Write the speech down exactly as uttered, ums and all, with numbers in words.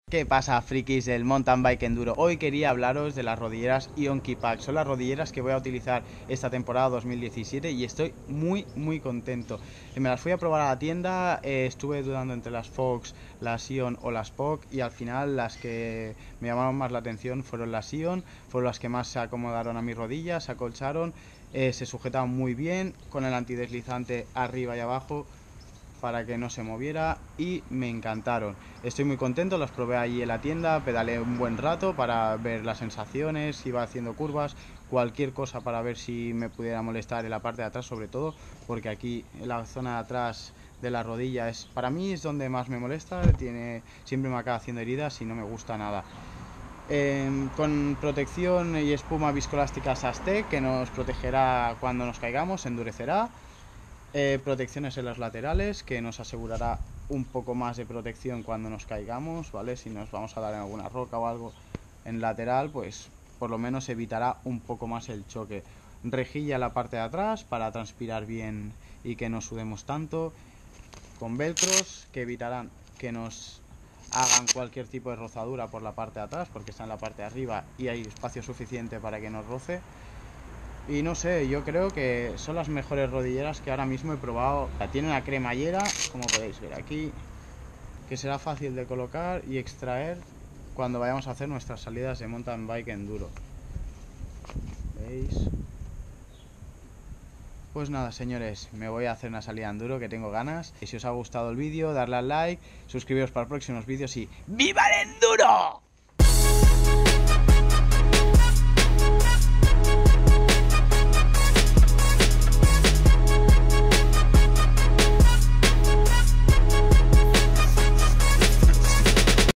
¿Qué pasa, frikis del mountain bike enduro? Hoy quería hablaros de las rodilleras Ion Pack. Son las rodilleras que voy a utilizar esta temporada dos mil diecisiete y estoy muy muy contento. Me las fui a probar a la tienda, eh, estuve dudando entre las Fox, las Ion o las P O C, y al final las que me llamaron más la atención fueron las Ion. Fueron las que más se acomodaron a mis rodillas, se acolcharon, eh, se sujetaban muy bien con el antideslizante arriba y abajo para que no se moviera, y me encantaron. Estoy muy contento, las probé allí en la tienda, pedaleé un buen rato para ver las sensaciones, iba haciendo curvas, cualquier cosa para ver si me pudiera molestar en la parte de atrás, sobre todo porque aquí en la zona de atrás de la rodilla es, para mí es donde más me molesta, tiene, siempre me acaba haciendo heridas y no me gusta nada. Eh, con protección y espuma viscoelástica Sastec, que nos protegerá cuando nos caigamos, endurecerá. Eh, protecciones en los laterales, que nos asegurará un poco más de protección cuando nos caigamos, ¿vale? Si nos vamos a dar en alguna roca o algo en lateral, pues por lo menos evitará un poco más el choque. Rejilla en la parte de atrás para transpirar bien y que no sudemos tanto. Con velcros que evitarán que nos hagan cualquier tipo de rozadura por la parte de atrás, porque está en la parte de arriba y hay espacio suficiente para que nos roce. Y no sé, yo creo que son las mejores rodilleras que ahora mismo he probado. Tiene una cremallera, como podéis ver aquí, que será fácil de colocar y extraer cuando vayamos a hacer nuestras salidas de mountain bike enduro. ¿Veis? Pues nada, señores, me voy a hacer una salida enduro que tengo ganas. Y si os ha gustado el vídeo, darle al like, suscribiros para próximos vídeos y ¡viva el enduro!